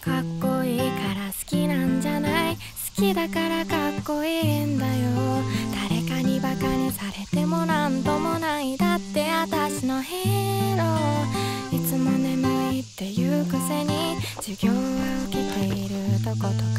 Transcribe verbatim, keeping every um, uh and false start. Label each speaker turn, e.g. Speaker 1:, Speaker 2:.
Speaker 1: かっこいいから好きなんじゃない、好きだからかっこいいんだよ。誰かにバカにされてもなんともない、だって私のヒーロー。いつも眠いっていうくせに授業は受けているとことか